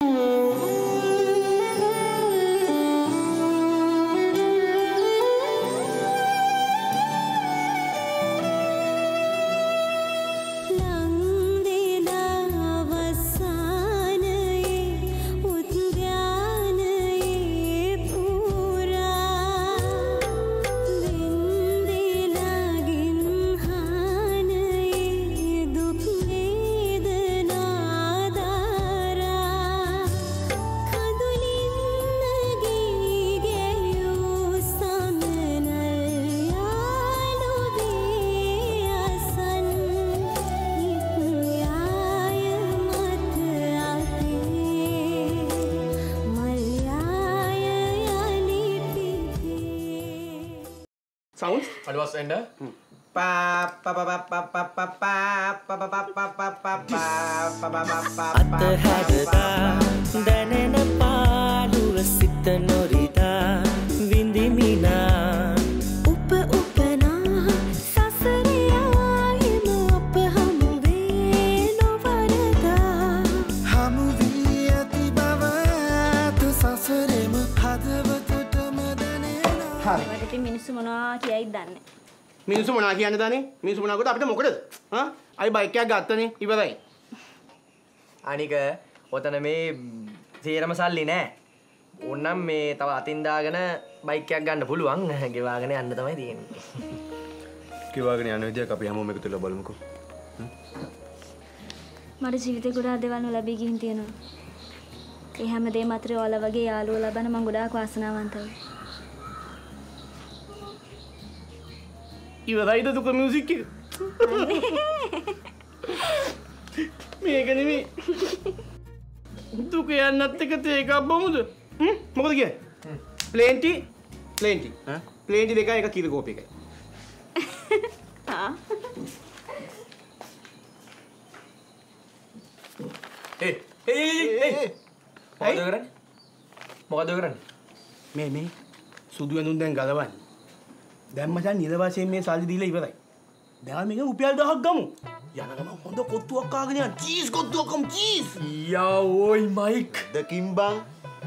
Sounds? What was ender? Pa pa pa pa pa pa pa pa pa pa pa pa pa pa. අතහැරදා දැනෙන පාළුව සිත නොරිදා විඳිමිනා උප උපනා සසරේ ආයෙම අප හමු වේ නොවරදා හමු වී ඇති බව තු සසරේම හදවතටම දැනෙනා. හරි. මට මිනිස්සු මොනවා කියයිද දන්නේ. මිනිස්සු මොනවා කියන්නේ දන්නේ? මිනිස්සු මොනවා කරද අපිට මොකටද? හා? අයි බයික් එකක් ගත්තනේ ඉවරයි. අනික ඔතන මේ තේරම සල්ලි නෑ. ඕන්නම් මේ තව අතින් දාගෙන බයික් එකක් ගන්න පුළුවන්. ගෙවාගෙන යන්න තමයි තියෙන්නේ. ගෙවාගෙන යන විදියක් අපි හැමෝම එකතු වෙලා බලමුකෝ. මට ජීවිතේ ගොඩාක් දේවල් නොලැබී ගිහින් තියෙනවා. ඒ හැමදේම අතරේ ඔයාලා වගේ යාළුවෝ ලබන මම ගොඩාක් වාසනාවන්තයි. ඉවරයිද දුක මියුසික් එක? මේක නෙමෙයි. දුක යන්නත් එක තේකක් බමුද? මොකද කියන්නේ? ප්ලේන්ටි ඈ ප්ලේන්ටි දෙකයි එක කිරි කෝපි එකයි. ආ මොකද කරන්නේ? මේ සුදු ඇඳුම් දැන් ගලවන්නේ. දැන් මචං නිල වශයෙන් මේ සල්ලි දීලා ඉවරයි. දැන් මේක රුපියල් 1000ක් ගමු. යන ගමන් හොඳ කොත්තුවක් කාගෙන යන්න. චීස් කොත්තුවක් කමු චීස්. යා ඕයි මයික්. දකින් බං.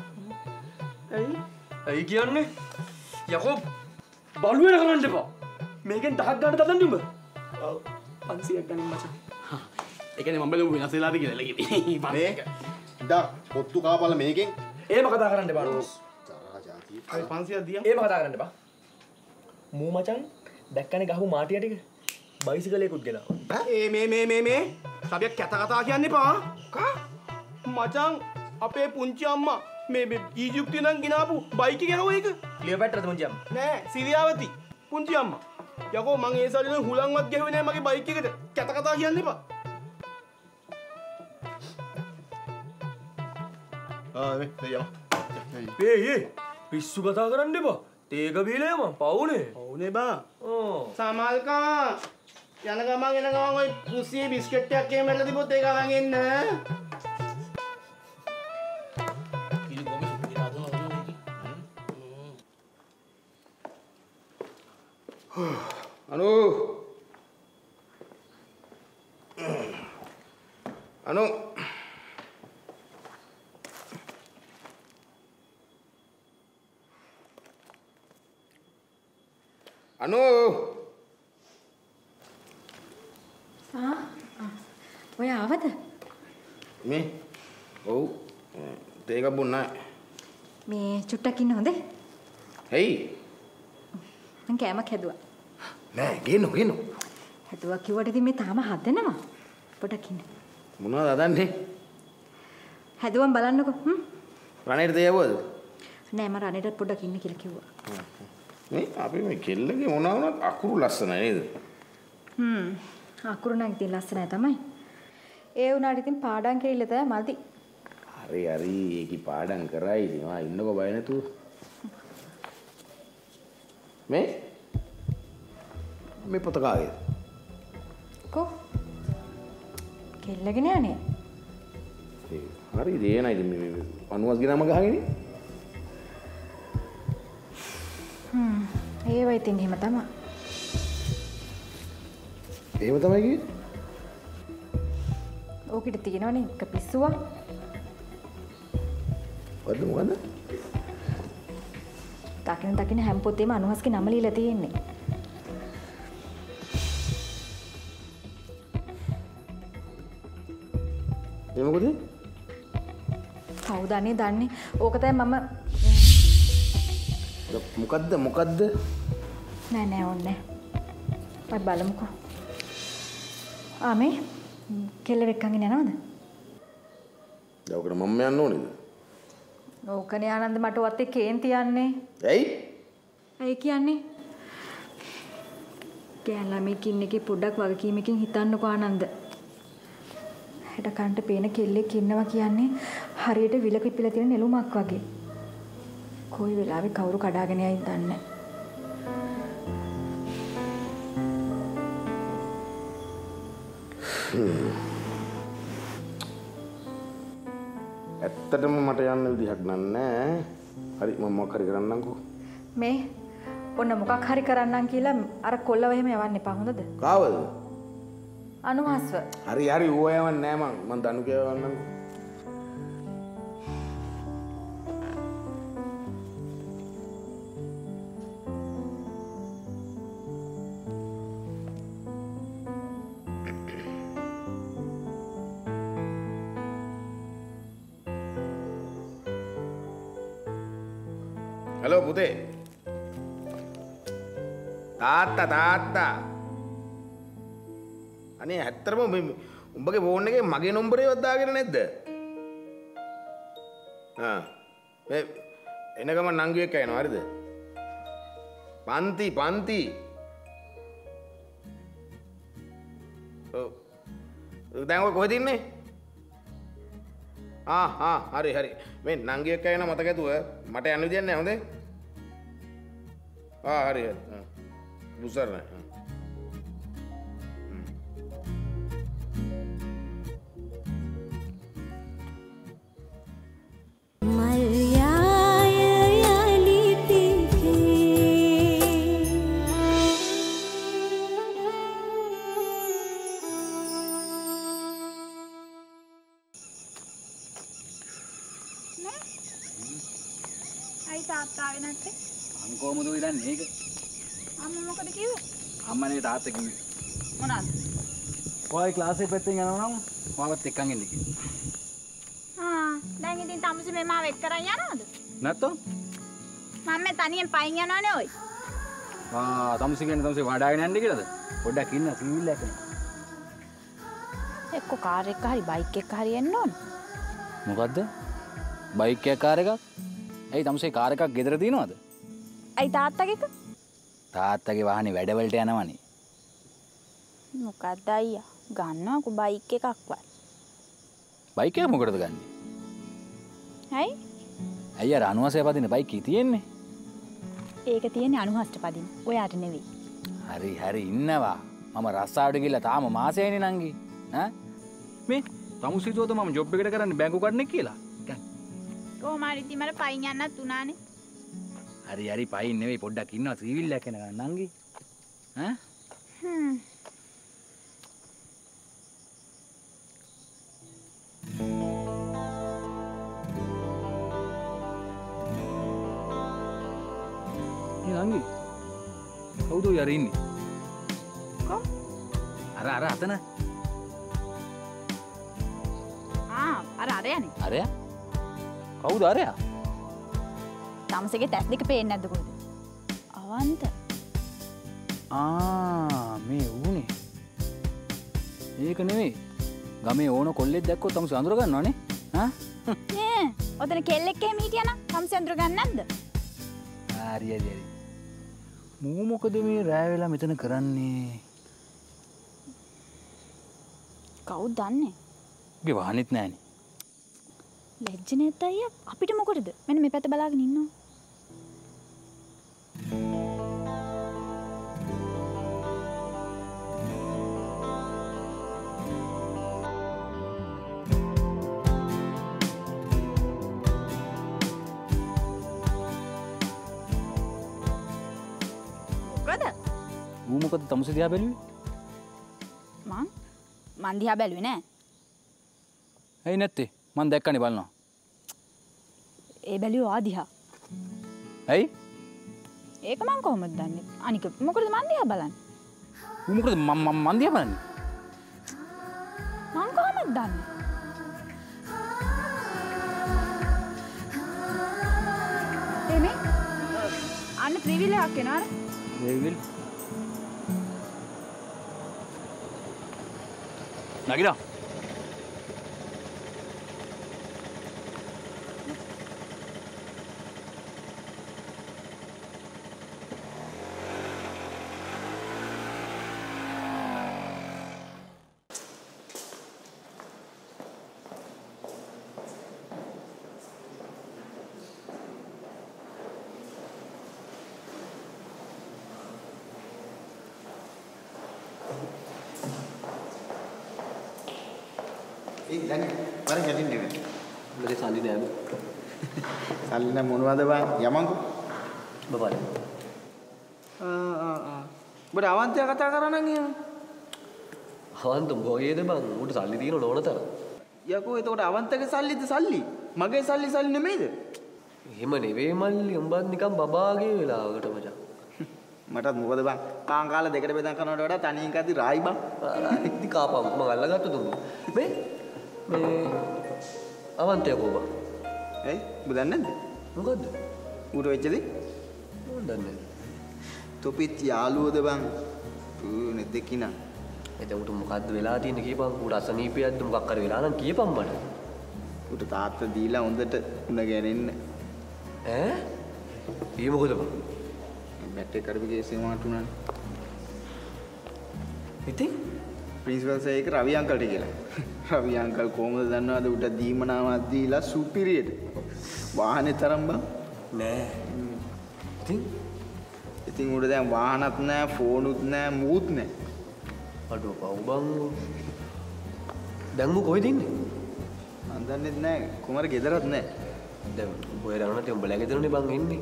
ඇයි කියන්නේ? යකෝ බලුවෙන කරන්න එපා. මේකෙන් 10ක් ගන්න දතන් දුඹ. ඔව් 500ක් ගන්න මචං. ඒ කියන්නේ මම බලමු වෙනස් වෙලාද කියලා ලගිනේ. මේ දා කොත්තු කාපල මේකෙන් එහෙම කතා කරන්න එපා. තරහා જાති. අය 500ක් දියම්. එහෙම කතා කරන්න එපා. මූ මචං දැක්කනේ ගහපු මාටිය ටික බයිසිකලයකුත් ගෙනාවා. මේ සබියක් කැත කතා කියන්න එපා. කා මචං අපේ පුංචි අම්මා මේ ඊජිප්තුවේ නම් ගෙනාපු බයික් එක යනවා ඒක. ක්ලියෝපැට්‍රාද පුංචි අම්මා? නෑ සිරියාවති පුංචි අම්මා. යකෝ මං ඒ සල්ලි හුලංවත් ගැහුවේ නෑ මගේ බයික් එකට. කැත කතා කියන්න එපා. මේ දෙයම. ඒ පිස්සු කතා කරන්න එපා. තේක බීලා යම පවුනේ. ඔව්නේ බා. ඕ සමල්කා යන ගමන් ඔය කුස්සියේ බිස්කට් එකක් එහෙම එල්ල තිබ්බොත් ඒක අරන් එන්න. අනු ඔය ආවද? මේ ඔව් තේක බොන්නයි. මේ චුට්ටක් ඉන්න හොඳේ? හේයි මං කෑමක් හැදුවා. නෑ ගේනෝ. හැදුවා කිව්වට ඉතින් මේ තාම හදනවා. පොඩක් ඉන්න. මොනවද හදන්නේ? හැදුවම් බලන්නකෝ. රණේට තේවුවද? නෑ මම රණේටත් පොඩක් ඉන්න කියලා කිව්වා. මේ අපි මේ කෙල්ලගේ මොනවා වුණත් අකුරු ලස්සනයි නේද? අකුරු නම් ඉතින් ලස්සනයි තමයි. ඒ වුණාට ඉතින් පාඩම් කෙරිල්ල තමයි මදි. හරි ඒකි පාඩම් කරයි ඉතින් ආ ඉන්නකෝ බය නැතුව. මේ පොත කාගේද? කො කෙල්ලගෙන යන්නේ. හරි දේනයි ඉතින් මේ අනුවස් ගිනම ගහගෙන. ඒව ඉතින් එහෙම තමයි. එහෙම තමයි කිව්වේ. ඕකිට තියෙනවනේ එක පිස්සුවක්. මොකද? දකින හැම පොතේම අනුහස්ගේ නම ලියලා තියෙන්නේ. ඒ මොකද? කවුද අනේ දන්නේ? ඕක තමයි මම මොකද්ද? නෑ ඕනේ. අපි බලමුකෝ. ආමේ කෙල්ල වෙක්කන්ගෙන යනවද? දවකට මම යන්න ඕනේද? ඕකනේ ආනන්ද මට ඔත් එක්ක කේන්ති යන්නේ. ඇයි කියන්නේ? ගෑන් ළමෙක් ඉන්නකේ පොඩ්ඩක් වගකීමකින් හිතන්නකෝ ආනන්ද. හෙට කන්ට පේන කෙල්ලෙක් ඉන්නවා කියන්නේ හරියට විලක පිපිලා තියෙන නෙළුමක් වගේ. කොයි වෙලාවෙ කවුරු කඩාගෙන යයිද දන්නේ ඇත්තටම මට යන්න විදිහක් නෑ. හරි මම මොකක් හරි කරන්නම්කෝ. මේ ඔන්න මොකක් හරි කරන්නම් කියලා අර කොල්ලව එහෙම යවන්න එපා හොඳද? කාවද? අනුහස්ව. හරි ඌව යවන්නේ නෑ මං දනු කියවන්නම්කෝ. හලෝ පුතේ. තාත්තා. අනේ ඇත්තටම උඹගේ ෆෝන් එකේ මගේ නම්බරේවත් දාගෙන නැද්ද? මේ එනගම නංගි එක්ක යනවා හරිද? පන්ති. ඔව්. දැන් ඔය කොහෙද ඉන්නේ? හරි. මේ නංගි එක්ක යන මතක ඇතුව මට යන්න විදියක් නැහැ හොඳේ? හරි. බුසර් නෑ. කොහොමද ඔය දන්නේ මේක? අම්මා මොකද කිව්වේ? අම්මනේ තාත්තා කිව්වේ. මොනවාද? ඔය ක්ලාස් එක පැත්තෙන් යනවා නම් මාවත් එක්කන් එන්න කිව්වා. දැන් ඉතින් තමුසෙ මේ මාව එක් කරන් යනවද? නැත්තම්? මම මේ තනියෙන් පයින් යනවනේ ඔයි. තමුසෙ කියන්නේ තමුසෙ වඩාගෙන යන්නේ කියලාද? පොඩ්ඩක් ඉන්න සිවිල් එකක්. එක්ක කාර් එක හරි බයික් එක හරි එන්න ඕන. මොකද්ද? බයික් එකක් කාර් එකක්? ඇයි තමුසෙ කාර් එකක් ගෙදර තියනවද? ඇයි තාත්තගේක? තාත්තගේ වාහනේ වැඩවලට යනවනේ. මොකක්ද අයියා? ගන්නවකෝ බයික් එකක්වත්. බයික් එක මොකටද ගන්නෙ? ඇයි? අයියා රණුවසේ පදින බයික් කී තියෙන්නේ? ඒක තියෙන්නේ අනුහස්ට පදින. ඔයාට නෙවෙයි. හරි ඉන්නවා. මම රස්සාවට ගිහලා තාම මාසෙයිනේ නංගි. මේ තමුසිතුවද මම ජොබ් එකට කරන්නේ බැංකු කඩන්නේ කියලා. කොහොම හරි ඉතින් මට පයින් යන්නත් උනානේ. හරි පයින් නෙවෙයි පොඩ්ඩක් ඉන්නවා සිවිල් එකක් එනකන් නංගි. නංගි කවුද යාර ඉන්නේ? කො? අර අතන. අර අරයනේ. අරයා? කවුද අරයා? තමසගේ තැස් දෙක පේන්නේ නැද්ද කොහෙද? අවන්ත. මේ ඌනේ. ඒක නෙවෙයි. ගමේ ඕන කොල්ලෙක් දැක්කොත් තමස අඳුර ගන්නවනේ. නෑ. ඔතන කෙල්ලෙක් එහෙම හිටියානම් තමස අඳුර ගන්න නැද්ද? හරි. මූ මොකද මේ රෑ වෙලා මෙතන කරන්නේ? කවුද දන්නේ? උගේ වාහනෙත් නෑනේ. ලැජ්ජ නැද්ද අයියා? අපිට මොකටද? මෙන්න මේ පැත්ත බලාගෙන ඉන්නවා. ඌ මොකද තමුසේ දිහා බැලුවේ? මං දිහා බැලුවේ නෑ. ඇයි නැත්තේ? මං දැක්කනේ බලනවා. ඒ බැලියෝ ආදිහා. ඇයි? ඒක මං කොහොමද දන්නේ? අනික මොකටද මන් දිහා බලන්නේ? ඌ මොකද මන් දිහා බලන්නේ? මං කොහොමද දන්නේ? එමේ අන්න ත්‍රිවිල් එකක් එනවා අර. ත්‍රිවිල්. නගිනා. දැන් වර ගැටින් නෙවෙයි. උඹේ සල්ලි නෑ බං. සල්ලි නම් මොනවද බං? යමන්කෝ. බබාල. ඔබට අවන්තය කතා කරා නම් එහෙම. අවන්ත මොකේද බං? උට සල්ලි තියෙන ඕන තරම්. යකෝ එතකොට අවන්තගේ සල්ලිද සල්ලි? මගේ සල්ලි නෙමෙයිද? එහෙම නෙවෙයි මල්ලි. උඹත් නිකන් බබාගේ වෙලාවකට මචං. මටත් මොකද බං? කාංකාල දෙකට බෙදන් කරනවට වඩා තනියෙන් කද්දි රායි බං. ඉතින් කාපම් මම අල්ලගත්තු දුන්නු. මේ අවන්තය කෝබා. ඇයි? ඔබ දන්නේ නැද්ද? මොකද්ද? ඌට වෙච්ච දේ? මම දන්නේ නැහැ. තොපිත් යාළුවද බං? නෙදෙකිනා. එතකොට මොකද්ද වෙලා තියෙන්නේ කියපන්. ඌට අසනීපයක්ද මොකක් හරි වෙලා නම් කියපන් මට. ඌට තාත්තා දීලා හොඳට උණ ගැනෙන්න. ඈ? ඊ මොකද බං? බැට් එක කරපු කේස් එක මාට උනානේ. ඉතින් ප්‍රින්සිපල් සර් එක රවි අංකල්ට කියලා. රවි අංකල් කොහොමද දන්නවද උට දීමනාවක් දීලා සුපිරියට. වාහනේ තරම් බං නෑ. ඉතින් උට දැන් වාහනත් නෑ, ෆෝනුත් නෑ, මූත් නෑ. අඩෝ පව් බං. දැන් මු කොහෙද ඉන්නේ? මන් දන්නෙත් නෑ. කුමාර ගෙදරත් නෑ. දැන් ඔය රවණට උඹලා ගෙදරනේ බං ඉන්නේ.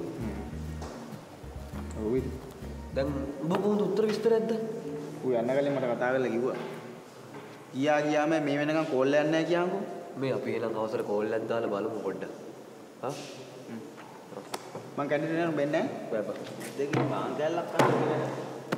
ඔව් ඉතින්. දැන් උඹ කොහොමද උත්තර විස්තරයක්ද? ඌ යන්න කලින් මට කතා කරලා කිව්වා. ගියාම මේ වෙනකන් කෝල් එකක් නැහැ කියන්කෝ. මේ අපි එනං අවසර කෝල් එකක් දාලා බලමු පොඩ්ඩක්. හා? මං කැන්ටින් යනවා බෙන්නේ නැහැ. බබා. දෙකින් මාංගල්ලක් කරලා.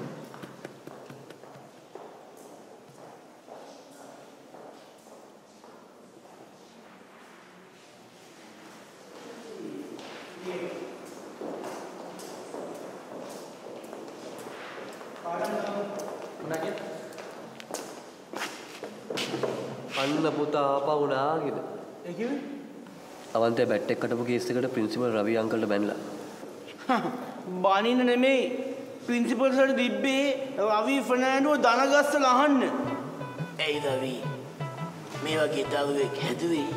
අන්න පුතා ආපහු නාගිද? ඒ කිව්වේ? අවන්තේ බැට් එක කඩපු කේස් එකට ප්‍රින්සිපල් රවි අංකල්ට බැනලා. බනින්න නෙමෙයි. ප්‍රින්සිපල් සර් දිබ්බේ රවි ෆර්නෑන්ඩෝ දනගස්සලා අහන්න. ඇයි රවි? මේ වගේ දරුවෙක් හැදුවේ?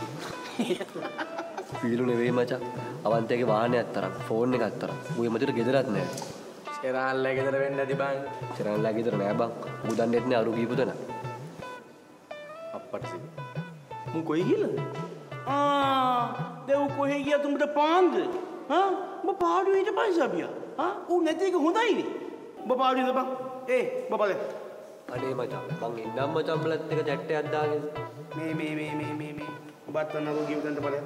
පීලු නෙවෙයි මචං. අවන්තේගේ වාහනයක් තරම්, ෆෝන් එකක් තරම්. ඌ එමෙතට ගෙදරත් නෑ. සෙරාන්ලා ගෙදර වෙන්න ඇති බං. සරන්ලා ගෙදර නෑ බං. ඌ දන්නේත් නෑ අරු කීපු දෙනා. අප්පටසි. මු කොයි ගිහලද? දැන් ඌ කොහෙ ගියාද උඹට පාන්ද? හා? උඹ පාඩුවේ හිටපන් සබියා. හා? ඌ නැති එක හොඳයිනේ. උඹ පාඩුවේ ඉඳපන්. බබලේ. අනේ මචං මං ඉන්නම් මචං බලත් එක චැට් එකක් දාගෙන. මේ. ඔබත් අන්නකෝ කිව්ව දෙන්න බලන්න.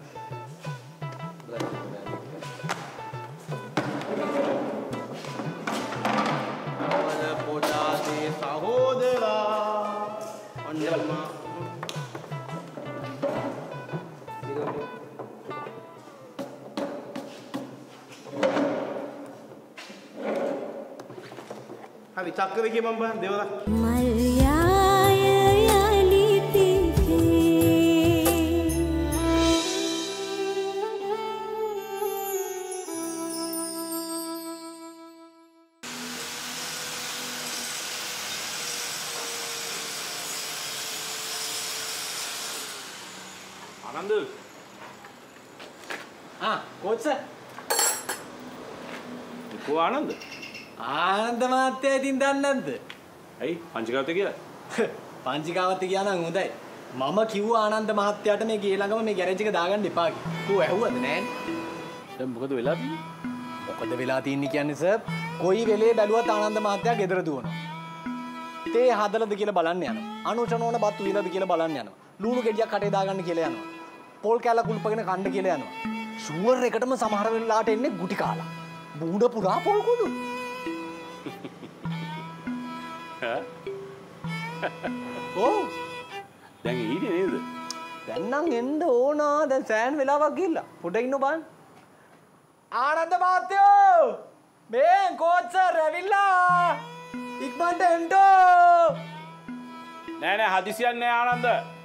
පොඩාසේ සහෝදරා අන්දල්මා හරි චක්කර කියපන් බං දෙවලා මල්යාය යලිතිහි ආනන්ද කොච්ච කෝ ආනන්ද ආනන්ද මහත්තයා ඉතින් දන්නේ නැද්ද? ඇයි පංචකාවත කියලා? පංචිකාවත් ගියා නම් හොඳයි. මම කිව්වා ආනන්ද මහත්තයාට මේ ගේ ළඟම මේ ගෑරේජ් එක දාගන්න එපා කියලා. කෝ ඇහුවද නෑනේ? දැන් මොකද වෙලා තියෙන්නේ? මොකද වෙලා තින්නේ කියන්නේ සර්? කොයි වෙලේ බැලුවත් ආනන්ද මහත්තයා ගෙදර දුවනවා. තේ හදලද කියලා බලන්න යනවා. අනුචනෝන බත් උයනද කියලා බලන්න යනවා. ලුණු ගෙඩියක් කටේ දාගන්න කියලා යනවා. පොල් කැල කුල්පගෙන කන්න කියලා යනවා. ෂුවර් එකටම සමහර වෙලාවට එන්නේ ගුටි කාලා. බූඩ පුරා පොල් කුඩු. ඕ දැන් ඊනේ නේද? දැන් නම් එන්න ඕන. දැන් සෑන් වෙලාවක් ගිහිල්ලා. පොඩ ඉන්න බලන්න. ආනන්ද මාත්‍යෝ! මේ කෝච් සර් ඇවිල්ලා. ඉක්මනට එන්න. නෑ හදිසියක් නෑ ආනන්ද.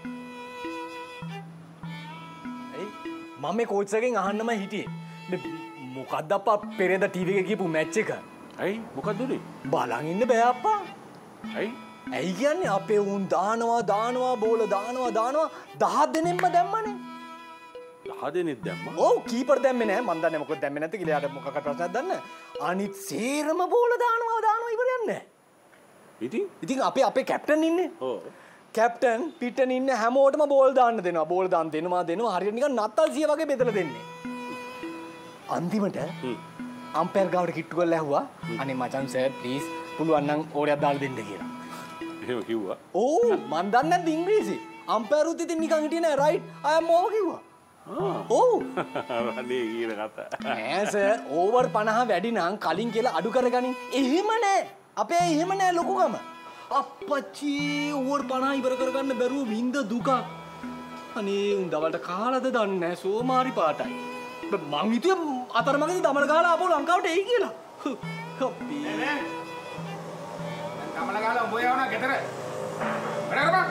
මම මේ කෝච් එකෙන් අහන්නම හිටියේ. මොකද්ද අප්පා පෙරේද ටීවී එකේ කියපු මැච් එක? ඇයි මොකක්ද උනේ? බලන් ඉන්න බෑ අප්පා. ඇයි කියන්නේ අපේ උන් දානවා බෝල දානවා 10 දෙනෙක්ම දැම්මනේ. 10 දෙනෙක් දැම්මා? ඔව් කීපර් දැම්මේ නෑ. මන් දන්නේ මොකද දැම්මේ නැති කියලා. යාට මොකක්ද ප්‍රශ්නයක් දන්නේ. අනිත් සේරම බෝල දානවා ඉවරයක් නෑ. ඉතින් අපේ කැප්ටන් ඉන්නේ. ඔව්. කැප්ටන් පිට්ටන් ඉන්න හැමෝටම බෝල් දාන්න දෙනවා. බෝල් දාන්න දෙනවා. හරියට නිකන් නත්තල් සිය වගේ බෙදලා දෙන්නේ. අන්තිමට අම්පයර් ගාවට කිට්ටු කරලා ඇහුවා අනේ මචන් සර් ප්ලීස් පුළුවන් නම් ඕරයක් දාලා දෙන්න කියලා. එහෙම කිව්වා. ඕ මන් දන්නේ නැද්ද ඉංග්‍රීසි? අම්පයර් උත් ඉතින් නිකන් හිටියේ නෑ රයිට් I am over කිව්වා. ඔව්. අනේ කියන කතා. නෑ සර් ඕවර් 50 වැඩි නම් කලින් කියලා අඩු කරගනින්. එහෙම නෑ. අපේ එහෙම නෑ ලොකුකම. අප්පච්චි ඕවර් 50 ඉවර කරගන්න බැරුව වින්ද දුක. අනේ උන් දවල්ට කාලාද දන්නේ නෑ සෝමාරි පාටයි. මං හිතුවේ අතරමඟදී දමල ගහලා ආපහු ලංකාවට එයි කියලා. අපි නෑ. දමල ගහලා උඹ යවනවා ගෙදර. වැඩ කරපන්.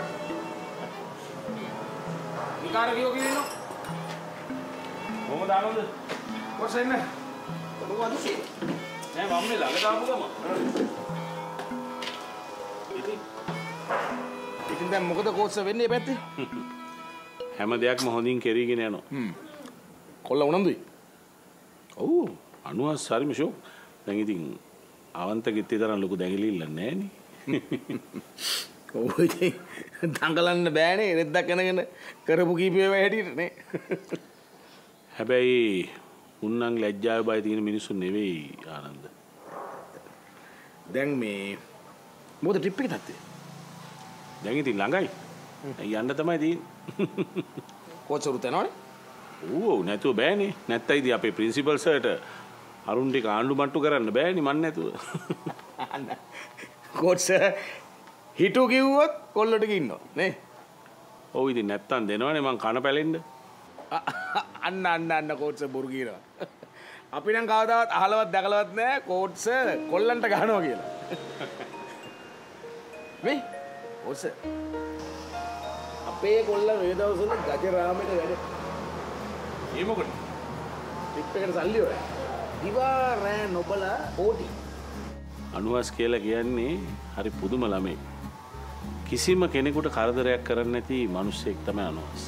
විකාර කියෝ කියනවා. කොහොමද ආනන්ද? කොහෙන්ද? මොකද සී? නෑ මම මේ ළඟ දාපු ගම. ඉතින් දැන් මොකද කෝච්ච වෙන්නේ මේ පැත්තේ? හැම දෙයක්ම හොඳින් කෙරීගෙන යනවා. කොල්ල උනන්දුයි. ඔව් 90 හරිම ෂෝ. දැන් ඉතින් අවන්තගෙත් තරම් ලොකු දැඟලිල්ල නැහැ නේ. ඔව් ඉතින් දඟලන්න බෑනේ රෙද්දක් කනගෙන කරපු කීපේ වැඩියට නේ. හැබැයි උන්නම් ලැජ්ජාව බය තියෙන මිනිස්සු නෙවෙයි ආනන්ද. දැන් මේ මොකද ට්‍රිප් එකේ තත්ත්වය? දැන් ඉතින් ළඟයි. යන්න තමයි තියෙන්නේ. කෝච් උරුත් යනවනේ. ඕ නැතුව බෑනේ. නැත්තයි ඉතින් අපේ ප්‍රින්සිපල් සර්ට අරුන් ටික ආණ්ඩු මට්ටු කරන්න බෑනේ මන් නැතුව. කෝච් හිටු කිව්වොත් කොල්ලෝ ටික ඉන්නවා නේ. ඔව් ඉතින් නැත්තම් දෙනවනේ මං කන පැලෙන්න. අන්න කෝච් බොරු කියනවා. අපි නම් කවදාවත් අහලවත් දැකලවත් නෑ කෝච් කොල්ලන්ට ගහනවා කියලා. මේ කෝච් අපේ කොල්ල මේ දවස්වල ගජරාමෙට වැඩ. ඒ මොකද? ට්‍රිප් එකට සල්ලි හොයන. දිවා රෑ නොබලා ඕටි. අනුවස් කියලා කියන්නේ හරි පුදුම ළමයි. කිසිම කෙනෙකුට කරදරයක් කරන්නේ නැති මිනිස්සෙක් තමයි අනුවස්.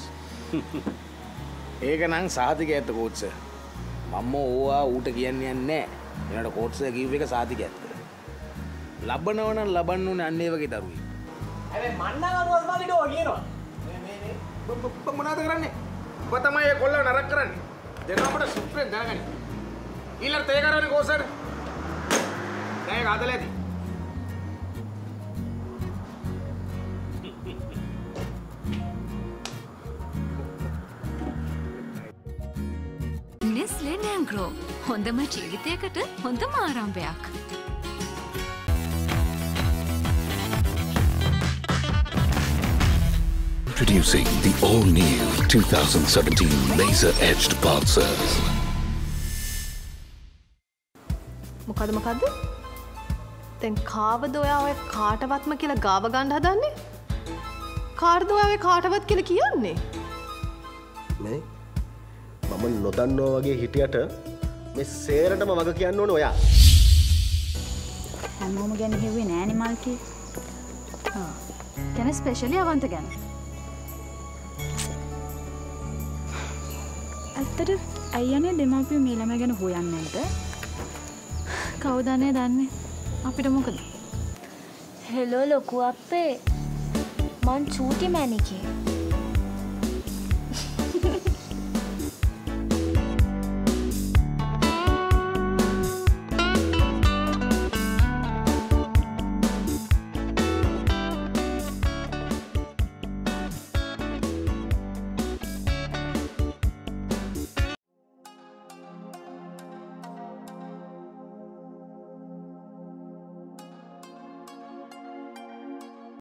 ඒක නම් සාතික ඇත්ත කෝච්. මම ඕවා ඌට කියන්නේ නැහැ. එනට කෝච් කිව්ව එක සාතික ඇත්ත. ලබනව නම් ලබන්න ඕනේ අන්න ඒ වගේ දරුවෙක්. හැබැයි මන්නම් අනුවස් මාලිඩෝ කියනවා. මේ මොනවද කරන්නේ? ඔබ තමයි ඒ කොල්ලව නරක කරන්නේ. දෙනවකට සුප්‍රෙන් දැනගනි. ඊළඟ තේ කරවන්නේ කෝසර්. දැන් ඒක හදලා ඇති. Nestle Nangro හොඳම ජීවිතයකට හොඳම ආරම්භයක්. Introducing the all-new 2017 laser-edged pulsers. මොකද? දැන් කාවද ඔයා ඔය කාටවත්ම කියලා ගාව ගන්න හදන්නේ? කාටද ඔයා ඔය කාටවත් කියලා කියන්නේ? මේ මම නොදන්නවා වගේ හිටියට මේ සේරටම වග කියන්න ඕනේ ඔයා. හැමෝම ගැන හෙව්වේ නෑනේ මල්කි. ගැන ස්පෙෂලි අවන්ත ගැන. ඇත්තට අයියනේ දෙමාපියෝ මේ ළමයා ගැන හොයන්නේ නැද්ද? කවුදන්නේ දන්නේ? අපිට මොකද? හෙලෝ ලොකු අප්පේ. මං චූටි මැනිකේ.